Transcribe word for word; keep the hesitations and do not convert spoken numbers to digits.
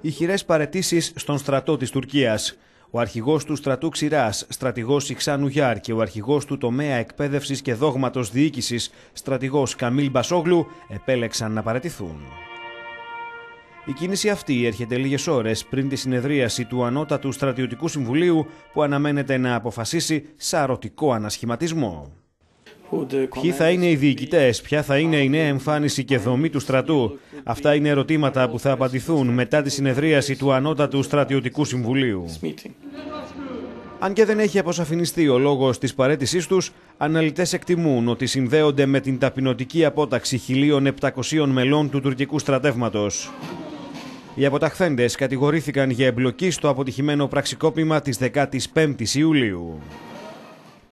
Ηχηρές παραιτήσεις στον στρατό της Τουρκίας. Ο αρχηγός του στρατού Ξηράς, στρατηγός Ιξάν Ουγιάρ, και ο αρχηγός του τομέα εκπαίδευσης και δόγματος διοίκησης, στρατηγός Καμίλ Μπασόγλου, επέλεξαν να παραιτηθούν. Η κίνηση αυτή έρχεται λίγες ώρες πριν τη συνεδρίαση του Ανώτατου Στρατιωτικού Συμβουλίου, που αναμένεται να αποφασίσει σαρωτικό ανασχηματισμό. Ποιοι θα είναι οι διοικητές, ποια θα είναι η νέα εμφάνιση και δομή του στρατού? Αυτά είναι ερωτήματα που θα απαντηθούν μετά τη συνεδρίαση του Ανώτατου Στρατιωτικού Συμβουλίου. Αν και δεν έχει αποσαφινιστεί ο λόγος της παραίτησής τους, αναλυτές εκτιμούν ότι συνδέονται με την ταπεινωτική απόταξη χίλια επτακοσίων μελών του τουρκικού στρατεύματος. Οι αποταχθέντες κατηγορήθηκαν για εμπλοκή στο αποτυχημένο πραξικόπημα της δεκάτης πέμπτης Ιουλίου.